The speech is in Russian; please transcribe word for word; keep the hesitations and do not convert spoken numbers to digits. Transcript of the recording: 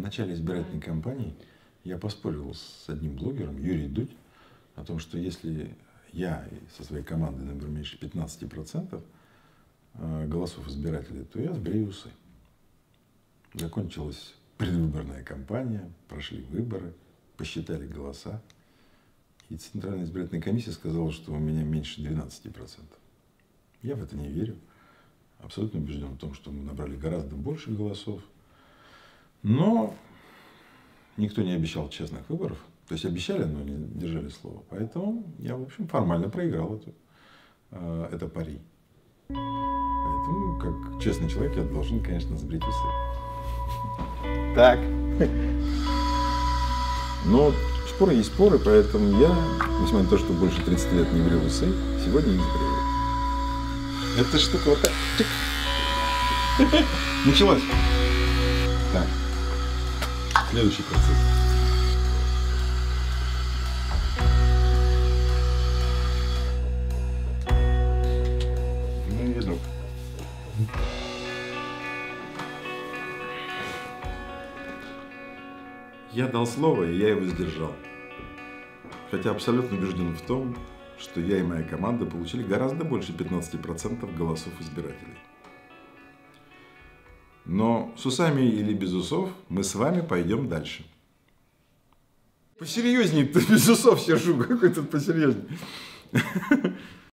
начале избирательной кампании я поспорил с одним блогером, Юрий Дудь, о том, что если я со своей командой наберу меньше пятнадцати процентов голосов избирателей, то я сбрею усы. Закончилась предвыборная кампания, прошли выборы, посчитали голоса. И Центральная избирательная комиссия сказала, что у меня меньше двенадцати процентов. Я в это не верю. Абсолютно убежден в том, что мы набрали гораздо больше голосов. Но никто не обещал честных выборов. То есть обещали, но не держали слово. Поэтому я, в общем, формально проиграл это, это пари. Поэтому, как честный человек, я должен, конечно, сбрить усы. Так. Но споры есть споры, поэтому я, несмотря на то, что больше тридцати лет не брил усы, сегодня их сбрею. Эта штука вот так. Началось. Так. Следующий процесс. Ну, веду. Я дал слово, и я его сдержал. Хотя абсолютно убежден в том, что я и моя команда получили гораздо больше пятнадцати процентов голосов избирателей. Но с усами или без усов мы с вами пойдем дальше. Посерьезнее-то без усов сижу, какой тут посерьезнее.